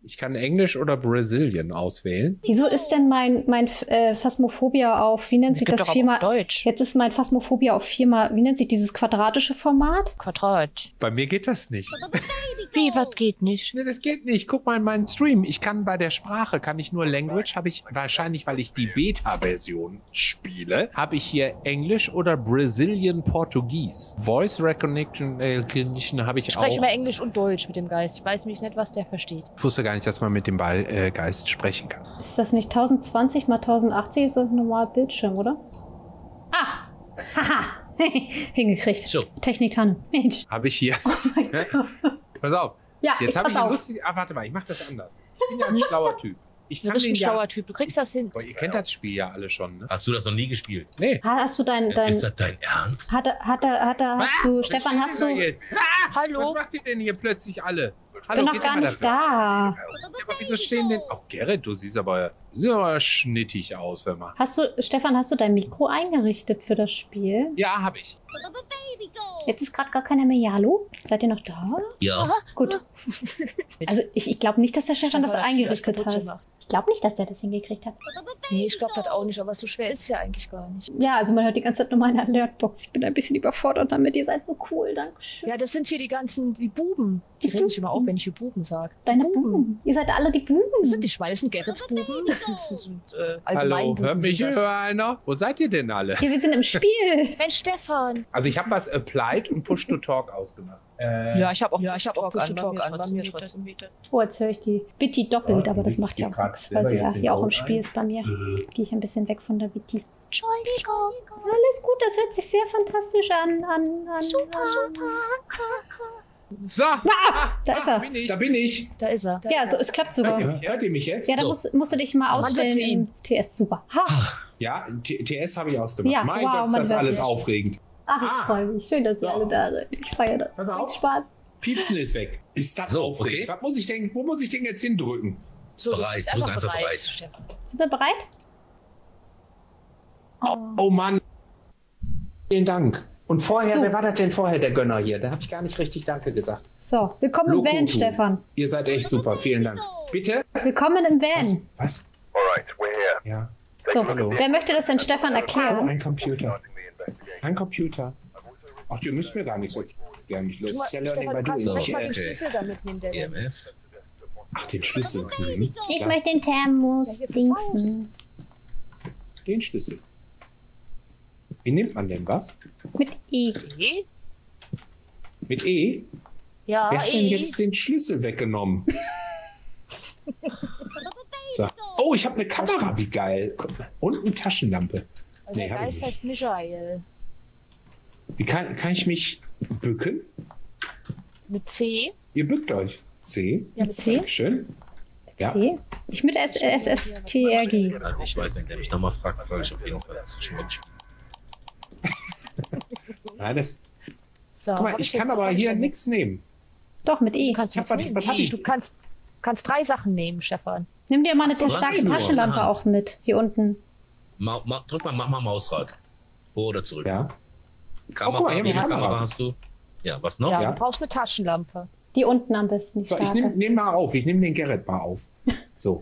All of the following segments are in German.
Ich kann Englisch oder Brazilian auswählen. Wieso ist denn mein Phasmophobia auf, wie nennt sich das, viermal? Deutsch. Jetzt ist mein Phasmophobia auf viermal, wie nennt sich dieses quadratische Format? Quadrat. Bei mir geht das nicht. Wie, was geht nicht? Nee, das geht nicht. Guck mal in meinen Stream. Ich kann bei der Sprache, kann ich nur Language, habe ich wahrscheinlich, weil ich die Beta-Version spiele, habe ich hier Englisch oder Brazilian Portugies. Voice Recognition habe ich auch. Sprechen wir Englisch und Deutsch mit dem Geist. Ich weiß nämlich nicht, was der versteht. Ich wusste gar nicht, dass man mit dem Geist sprechen kann. Ist das nicht 1020 mal 1080? Ist das ein normaler Bildschirm, oder? Ah! Haha! Hingekriegt. So. Technik-Tanne. Mensch. Habe ich hier. Oh mein Gott. Pass auf. Ja, Jetzt habe pass ich eine auf. lustige. Ah, warte mal, ich mache das anders. Ich bin ja ein schlauer Typ. Ich Du kann bist ein den schlauer Typ. Du kriegst das hin. Boah, ihr kennt das Spiel ja alle schon, ne? Hast du das noch nie gespielt? Nee. Hast du Ist das dein Ernst? hast du, Stefan, hast du, Jetzt? Hallo? Was macht ihr denn hier plötzlich alle? ich bin noch gar nicht da. Ja, aber wieso stehen denn... Oh, Gerrit, du siehst aber schnittig aus, wenn man... Stefan, hast du dein Mikro eingerichtet für das Spiel? Ja, habe ich. Jetzt ist gerade gar keiner mehr. Ja, hallo? Seid ihr noch da? Ja. Gut. Also ich glaube nicht, dass der Stefan das hat eingerichtet kaputt hat. gemacht. Ich glaube nicht, dass der das hingekriegt hat. Nee, ich glaube das auch nicht, aber so schwer ist es ja eigentlich gar nicht. Ja, also man hört die ganze Zeit nur meine Alertbox. Ich bin ein bisschen überfordert damit. Ihr seid so cool, dankeschön. Ja, das sind hier die Buben. Die regen sich immer auf, wenn ich hier Buben sage. Deine Buben. Ihr seid alle die Buben. Das sind die Schweine, das sind Gerrits Buben. Das sind Hallo, Buben. hört mich sind das. hier einer? Wo seid ihr denn alle? Hier, wir sind im Spiel. Mensch, Stefan. Also ich habe was Applied und Push to Talk ausgemacht. Ja, ich habe auch Push-to-Talk an. Bei mir trotzdem wieder. Oh, jetzt höre ich die Vitti doppelt, Ja, aber das die macht ja geht auch nichts, grad weil sie selber ja jetzt in hier auch im Rot Spiel ein. ist bei mir. Gehe ich ein bisschen weg von der Vitti. Entschuldigung. Alles gut, das hört sich sehr fantastisch an. Super. So! Da ist er. Da bin ich. Da ist er. Ja, so, es klappt sogar. Hört ihr mich jetzt? Ja, da musst du dich mal ausstellen wird im TS. Super. Ha! Ja, TS habe ich ausgemacht. Ja, mein wow, Gott, ist man das hört alles sehr aufregend. Ach, ich freue mich. Schön, dass ihr So. alle da seid. Ich feiere das. Pass auf. Macht Spaß. Piepsen ist weg. Ist das So, aufregend? okay. Was muss ich denn, wo muss ich den jetzt hindrücken? So, Bereit, ist drück einfach bereit. Stefan. Sind wir bereit? Oh Mann. Vielen Dank. Und vorher, So. wer war das denn vorher, der Gönner hier? Da habe ich gar nicht richtig Danke gesagt. So, willkommen im Lokutu. Van, Stefan. Ihr seid echt super. Vielen Dank. Bitte? Willkommen im Van. Was? Alright, we're here. Ja. So, Hallo. wer möchte das denn Stefan Oh, erklären? ein Computer. Ein Computer. Ach, ihr müsst mir gar nicht so gerne nicht los. Das ist ja Learning by Stefan, du kannst Doing. ruhig mal den Okay. Schlüssel da mitnehmen, der EMF. Ach, den Schlüssel. Mhm. Ich Klar, möchte den Thermos Ja, hier dingsen. den Schlüssel. Wie nimmt man denn was? Mit E. E? Mit E? Ja, Wer hat denn E. jetzt den Schlüssel weggenommen? So. Oh, ich habe eine Kamera, wie geil. Guck mal. Und eine Taschenlampe. Nee, Der hab ich Geist nicht. heißt Michael. Wie kann ich mich bücken? Mit C. Ihr bückt euch. C. Ja, Mit C? Schön. Ja. C? Ich mit SSTRG. Also ich weiß, wenn der mich nochmal fragt, frage ich auf jeden Fall. Das ist schon mal gespielt. Nein, das, So, guck mal, hab ich jetzt kann das aber hier schon- nichts nehmen. Doch, mit Du E. kannst Ich hab nichts was- nehmen. was hab ich? Du kannst 3 Sachen nehmen, Stefan. Nimm dir mal eine So, starke nur Taschenlampe in der Hand. auch mit. Hier unten. Drück mal, mach mal Mausrad. Vor oder zurück. Ja. Kamera, Oh, guck mal, hier wie haben wir viele Kamera. Kamera hast du? Ja, was noch? Ja, Ja. du brauchst eine Taschenlampe. Die unten am besten, die So, ich starke. nehm mal auf. Ich nehme den Gerrit mal auf. So.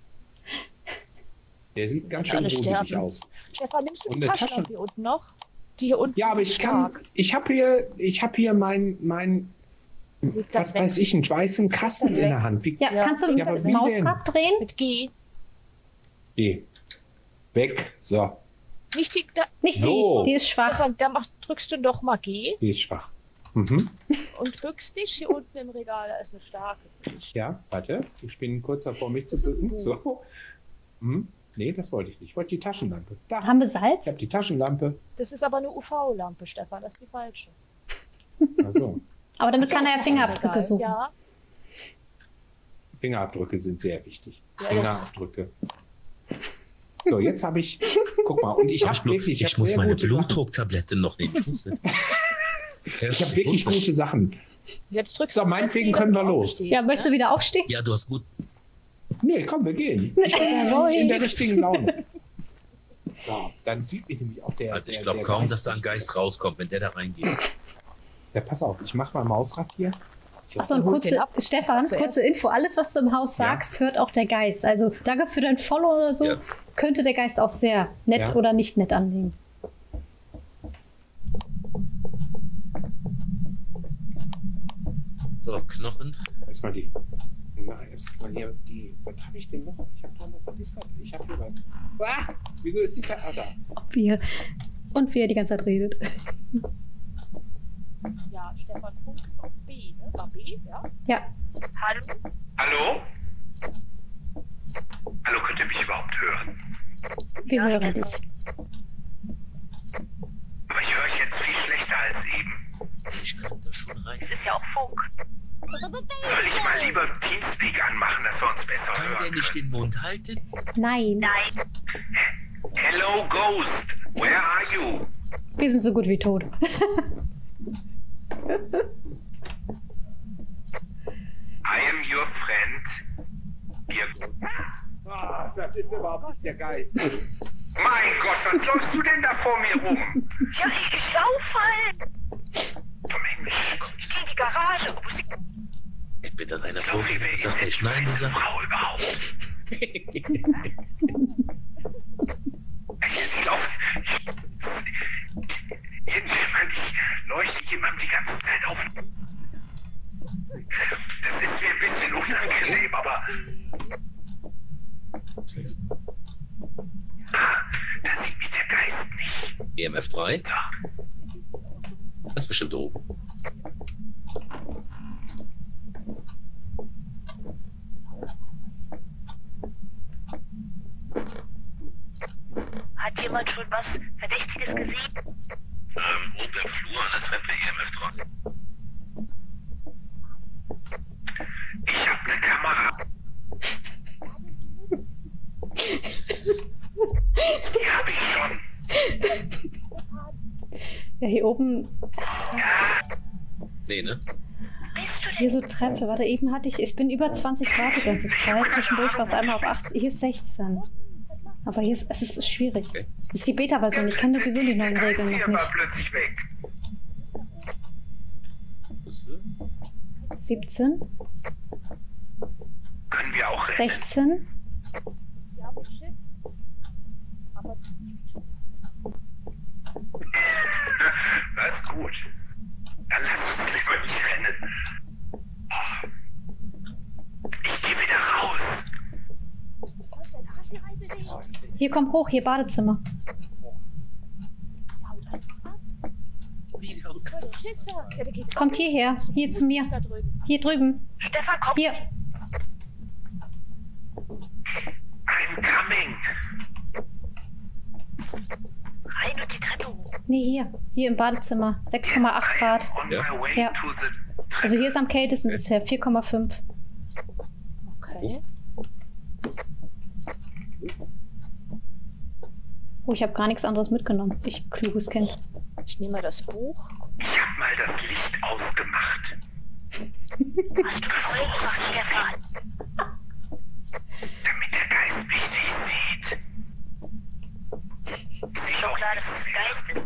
Der sieht ganz schön alle gruselig sterben. aus. Stefan, nimmst du Und die eine Taschenlampe Tasche- hier unten noch? Die hier unten Ja, aber ist ich kann. stark. Ich habe hier mein Leg das was weg. weiß ich, einen weißen Kasten in der Hand. Wie Ja, Ja. kannst du Ja, aber das wie Mausrad drehen? Mit G. geh. Weg. So. Nicht die. Da, Nicht So. sie, die ist schwach. Stefan, drückst du doch mal G Die ist schwach. Mhm. und bückst dich hier unten im Regal. Da ist eine starke für dich. Ja, warte. Ich bin kurz davor, mich zu Das ist bücken. gut. So. Mhm. Nee, das wollte ich nicht. Ich wollte die Taschenlampe. Da. Haben wir Ich Salz? habe die Taschenlampe. Das ist aber eine UV-Lampe, Stefan. Das ist die falsche. Also, Aber damit kann er ja Im Fingerabdrücke Regal. suchen. Ja. Fingerabdrücke sind sehr wichtig. Ja, Fingerabdrücke. So, jetzt habe ich. Guck mal, und ich habe wirklich. Ich muss sehr meine gute Sachen. Blutdrucktablette noch nehmen. Ich muss Ich habe wirklich gute Sachen. Jetzt drückst So, du meinetwegen G, können damit wir du los. aufstehst, Ja, möchtest du wieder aufstehen? Ja, du hast gut. Nee, komm, wir gehen. Ich bin in der richtigen Laune. So, dann sieht mich nämlich auch der. Also ich der- glaube der kaum, Geist dass da ein nicht. Geist rauskommt, wenn der da reingeht. Ja, pass auf, ich mache mal Mausrad hier. Achso, und holt den ab. Stefan, Zuerst. kurze Info. Alles, was du im Haus sagst, hört auch der Geist. Also danke für dein Follow oder so. Ja. Könnte der Geist auch sehr nett Ja. oder nicht nett annehmen. So, Knochen. Erstmal die. Erstmal hier die. Was habe ich denn noch? Ich habe da noch. Was ist das? Ich habe hier was. Ah, wieso ist die Karte? Ah, da. Ob wir. Und wie er die ganze Zeit redet. Ja, Stefan Funk ist auf B, ne? War B, ja? Ja. Hallo? Hallo? Hallo, könnt ihr mich überhaupt hören? Wir hören dich. Aber ich höre euch jetzt viel schlechter als eben. Ich kann da schon rein. Ist ja auch Funk. Soll ich mal lieber Teamspeak anmachen, dass wir uns besser Kann der hören nicht können? den Mund halten? Nein. Hello, Ghost. Where are you? Wir sind so gut wie tot. I am your friend. Ihr Ah, das ist überhaupt nicht der Geist. mein Gott, was läufst du denn da vor mir rum? Ja, ich laufe halt. Mensch, Ich gehe in die Garage. Wo ist die... Hätte mir das einer so wie vorher wer ist gesagt, hätte denn ich Nein diese gesagt. Frau überhaupt? Ich laufe... Irgendjemand, ich leuchte jemandem die ganze Zeit auf. Das ist mir ein bisschen unangenehm, aber... Da sieht mich der Geist nicht. EMF 3. So. Das ist bestimmt oben. Hat jemand schon was Verdächtiges gesehen? Oben im Flur an der Treppe EMF 3. Ich habe eine Kamera. Die habe ich schon. Ja, hier oben. Nee, ne? Hier so Treppe. Warte, eben hatte ich bin über 20 Grad die ganze Zeit. Zwischendurch war es einmal auf 8. Hier ist 16. Aber hier ist, es ist schwierig. Okay. Das ist die Beta-Version. Ich kenne sowieso die neuen Regeln noch Hier war nicht. plötzlich weg. 17, Können wir auch rennen? 16. Ja, mit Schiff. Aber Das ist gut. Dann lass uns lieber nicht rennen. Oh. Ich gehe wieder raus. Hier, komm hoch, hier Badezimmer. Wieder und der Schisser. Ja, der geht Kommt hierher. Hier zu mir. da drüben. Hier drüben. Stefan, komm. Hier. I'm coming. Rein und die Treppe hoch. Nee, hier. Hier im Badezimmer. 6,8 Grad. On Ja. my way Ja. to the Also hier ist am kältesten bisher. 4,5. Okay. Oh, ich habe gar nichts anderes mitgenommen. Ich kluges Kind. Ich nehme mal das Buch. Ich hab mal das Licht ausgemacht. Hast du voll gemacht, Stefan? Damit der Geist mich nicht sieht. Ist schon klar, dass es ein Geist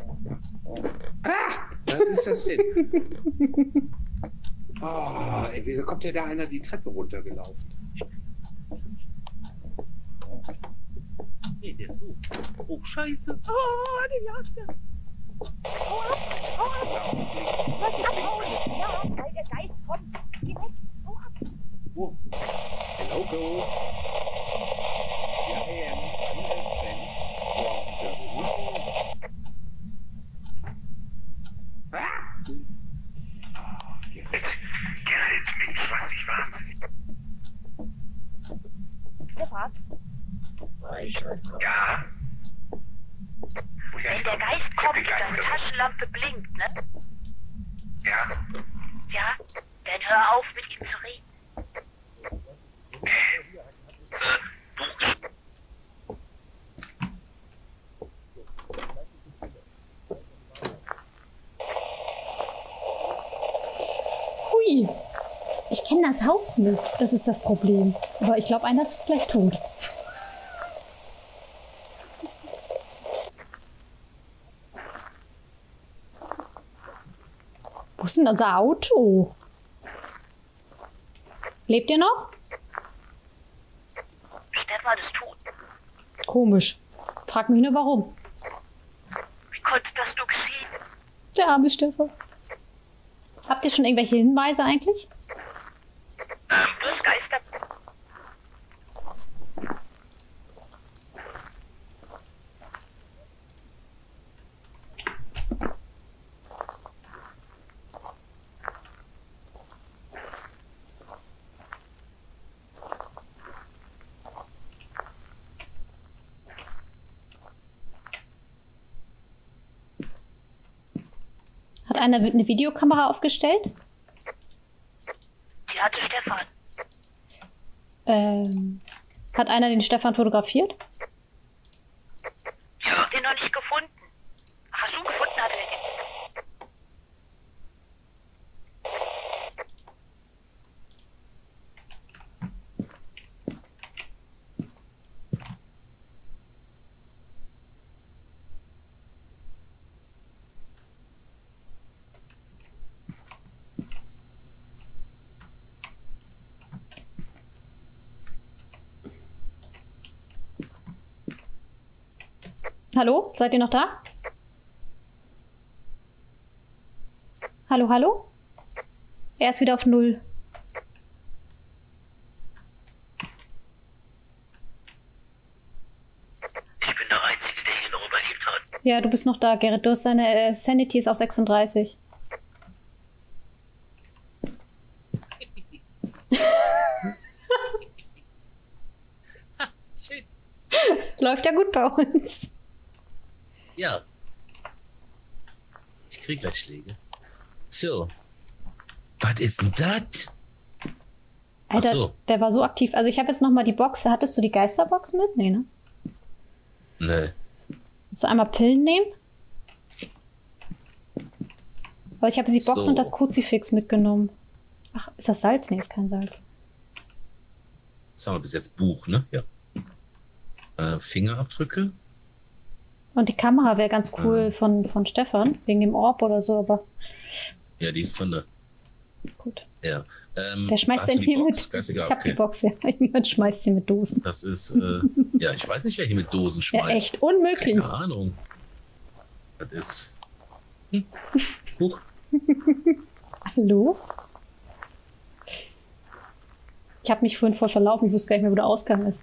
ist. Was ist das denn? Oh, ey, wieso kommt denn da einer die Treppe runtergelaufen? Nee, der ist so. Oh, scheiße. Oh, den jagt er. Hau ab, hau ab. Was abhauen? Ja, weil der Geist kommt. Geh weg, hau ab. Oh. Hello, go. Ja, I am from Germany. Ah! Gerrit, Mensch, was ich wahnsinnig. Stefan, Ja. wenn der Geist kommt und deine Taschenlampe blinkt, ne? Ja. Ja, dann hör auf, mit ihm zu reden. Hui. Ich kenne das Haus nicht. Das ist das Problem. Aber ich glaube, einer ist gleich tot. Wo ist denn unser Auto? Lebt ihr noch? Stefan ist tot. Komisch. Frag mich nur warum. Wie konnte das nur geschehen? Der arme Stefan. Habt ihr schon irgendwelche Hinweise eigentlich? Bloß Geister. Hat einer eine Videokamera aufgestellt? Die hatte Stefan. Hat einer den Stefan fotografiert? Ich hab den noch nicht gefunden. Ach, hast du gefunden, hat er den? Hallo? Seid ihr noch da? Hallo, hallo? Er ist wieder auf 0. Ich bin der Einzige, der hier noch überlebt hat. Ja, du bist noch da, Gerrit. Du hast deine Sanity ist auf 36. Shit. Läuft ja gut bei uns. Ja. Ich krieg gleich Schläge. So. Was ist denn das? Alter, Ach so. der war so aktiv. Also ich habe jetzt noch mal die Box. Hattest du die Geisterbox mit? Nee, ne? Nee. Willst du einmal Pillen nehmen? Aber ich habe die Box So. und das Kruzifix mitgenommen. Ach, ist das Salz? Nee, ist kein Salz. Was haben wir bis jetzt? Buch, ne? Ja. Fingerabdrücke. Und die Kamera wäre ganz cool von Stefan, wegen dem Orb oder so, aber Ja, die ist von der. gut. Ja. Der schmeißt hast den du die hier Box? mit. Geistiger Ich hab die okay. Box, ja. Jemand schmeißt sie mit Dosen. Das ist, ja, ich weiß nicht, wer hier mit Dosen Ja, schmeißt. echt unmöglich. Keine Ahnung. Das ist. Huch. Hallo? Ich habe mich vorhin voll verlaufen. Ich wusste gar nicht mehr, wo der Ausgang ist.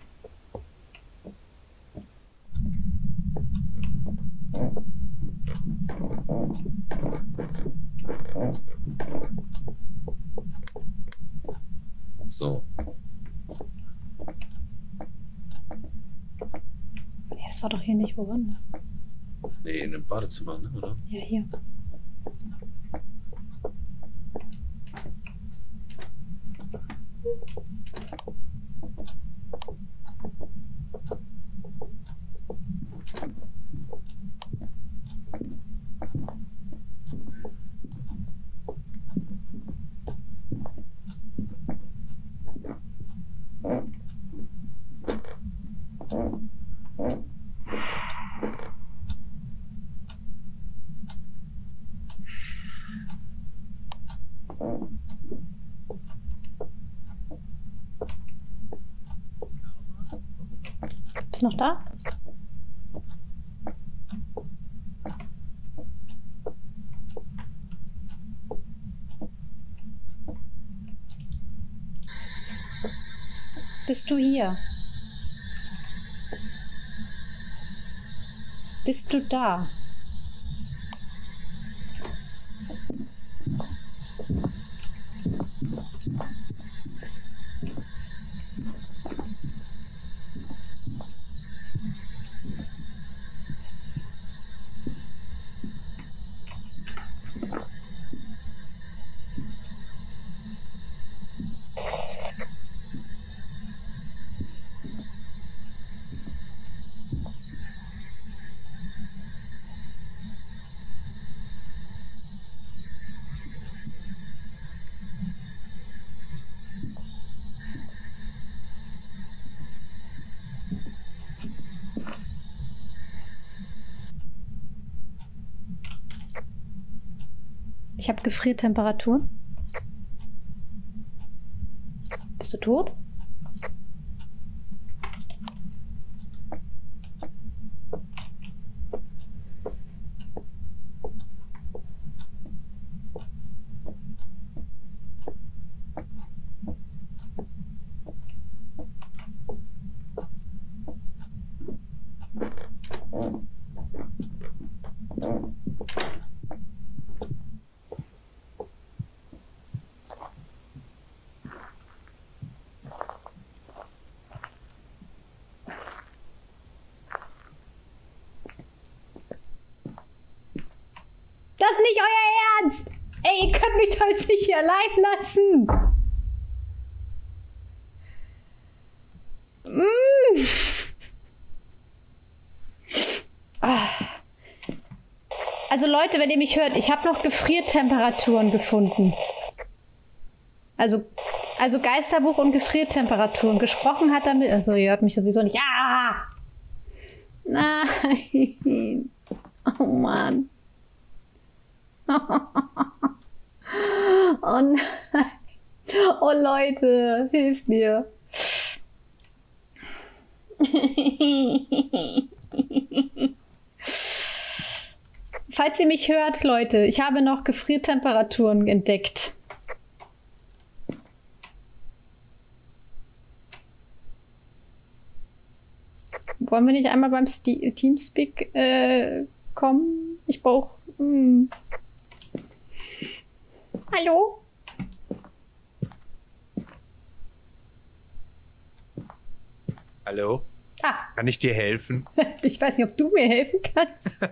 So. Ja, das war doch hier nicht. Wo war denn das? Nee, in dem Badezimmer, ne? Oder? Ja, hier. Bist du noch da? Bist du hier? Bist du da? Ich habe Gefriertemperatur. Bist du tot? Das ist nicht euer Ernst! Ey, ihr könnt mich doch jetzt nicht hier allein lassen! Also Leute, wenn ihr mich hört, ich habe noch Gefriertemperaturen gefunden. Also Geisterbuch und Gefriertemperaturen. Gesprochen hat er mit... Also ihr hört mich sowieso nicht. Ah! Nein! Oh Mann. Oh nein. Oh Leute, hilft mir. Falls ihr mich hört, Leute, ich habe noch Gefriertemperaturen entdeckt. Wollen wir nicht einmal beim Teamspeak kommen? Ich brauche... Hallo? Hallo? Ah, Kann ich dir helfen? ich weiß nicht, ob du mir helfen kannst.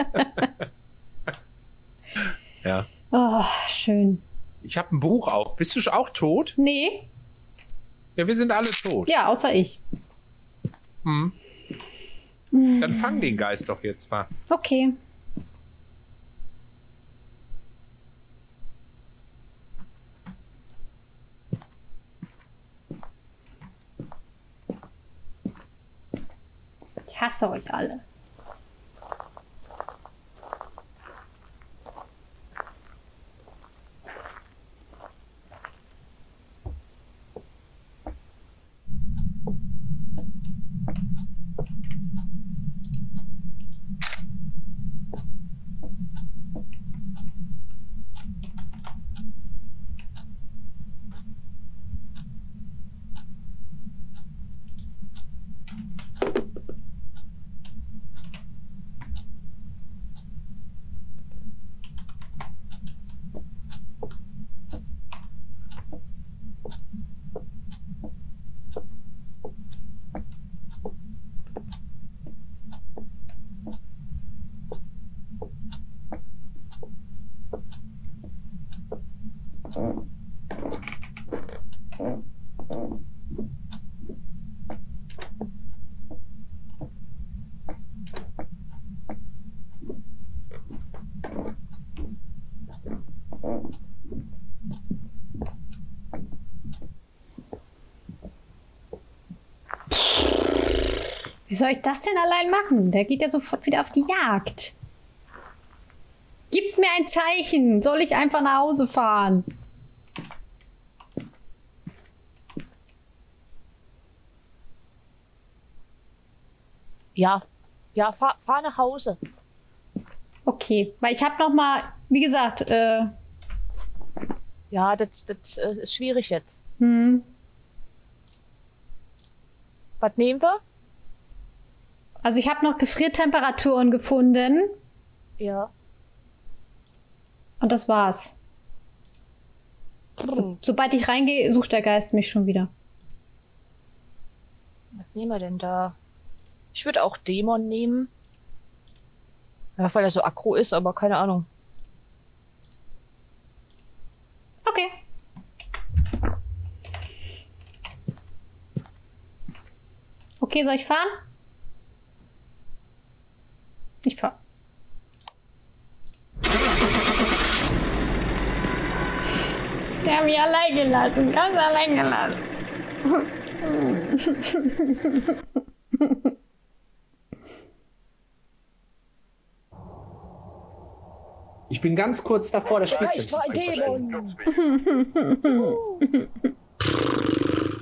Ja. Oh, schön. Ich habe ein Buch auf. Bist du auch tot? Nee, Ja, wir sind alle tot. ja, außer ich. Hm. Dann fang den Geist doch jetzt mal. Okay. Ich hasse euch alle. Wie soll ich das denn allein machen? Der geht ja sofort wieder auf die Jagd. Gib mir ein Zeichen. Soll ich einfach nach Hause fahren? Ja, fahr nach Hause. Okay, weil ich habe noch mal, wie gesagt, Ja, das ist schwierig jetzt. Was nehmen wir? also ich habe noch Gefriertemperaturen gefunden Ja. und das war's. Sobald ich reingehe, sucht der Geist mich schon wieder. Was nehmen wir denn da? Ich würde auch Dämon nehmen. Ja, weil er so aggro ist, aber keine Ahnung. Okay. Okay, soll ich fahren? Ich fahre. Der hat mich allein gelassen, ganz allein gelassen. Ich bin ganz kurz davor, das Spiel Geist war ein Dämon.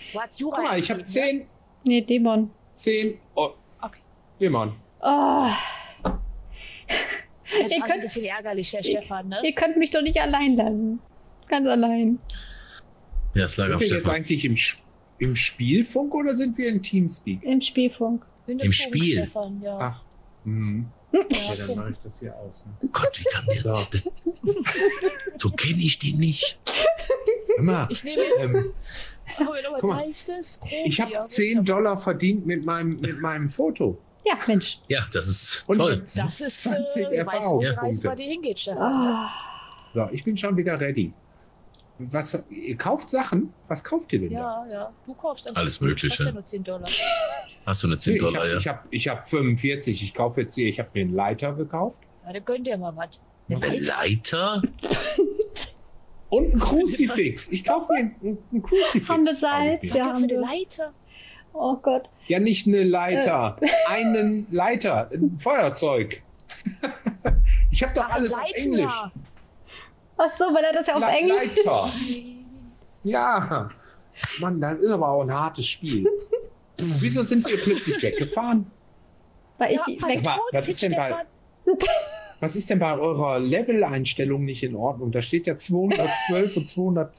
Du hast Jura. Guck mal, ich habe entschieden, 10. Nee, Dämon. 10. Oh. Okay. Dämon. Oh, ne? Das Ihr ist ein könnt- bisschen ärgerlich, der Stefan, ne? ihr könnt mich doch nicht allein lassen. Ganz allein. Ja, es lag Sind auf wir jetzt Stefan. eigentlich im Spielfunk oder sind wir in Teamspeak? Im Spielfunk. Im Spiel. Stefan, ja. Ach. Hm. Ja, Ja, dann mache ich das hier aus. Ne? Gott, wie kann der. So. So kenne ich den nicht. Immer. Ich nehme jetzt. Ähm, Oh, aber guck mal, leichtes. ich habe $10 verdient mit meinem Foto. Ja, Mensch. Ja, das ist Und toll. mit Das ist, 20 weißt du, wo die Reise Erfahrungspunkte. bei dir hingeht, Stefan. Oh, So, ich bin schon wieder ready. Was, ihr kauft Sachen? Was kauft ihr denn da? Ja. Du kaufst einfach. Alles Du Mögliche. hast ja nur $10. Hast du eine Nee, $10, ja? ich hab 45. Ich kaufe jetzt hier. Ich habe mir einen Leiter gekauft. Ja, dann gönnt ihr mal was. Eine Leiter? Und ein Kruzifix. Ich kaufe mir einen Kruzifix. Haben wir Salz? kaufe ich mir. Ja, Ja, haben für die wir. Leiter. Oh Gott. Ja, nicht eine Leiter. Einen Leiter. Ein Feuerzeug. Ich habe doch alles auf Leiter. Englisch. Ach so, weil er das ja auf Englisch. Leiter. Ja. Mann, das ist aber auch ein hartes Spiel. Wieso sind wir plötzlich weggefahren? Weil ich Ja, weg. Aber was ist denn bei, was ist denn bei eurer Level-Einstellung nicht in Ordnung? Da steht ja 212 und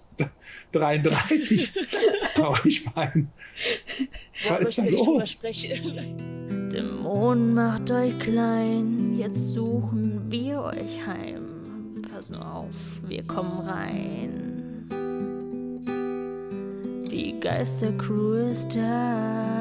233 bei euch beiden. Was ist da los? Dämonen macht euch klein, jetzt suchen wir euch heim. Pass nur auf, wir kommen rein. Die Geistercrew ist da.